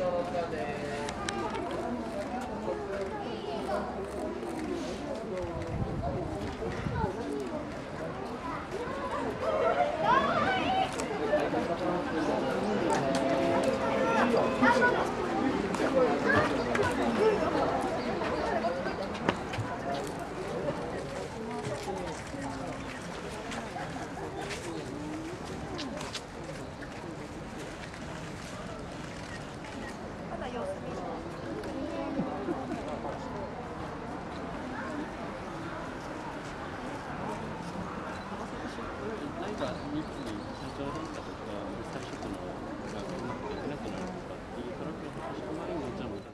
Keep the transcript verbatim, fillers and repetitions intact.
日本に社長だったとか、最初のがうまくできなくなるとかっていうトラブルが欲しくないのじゃも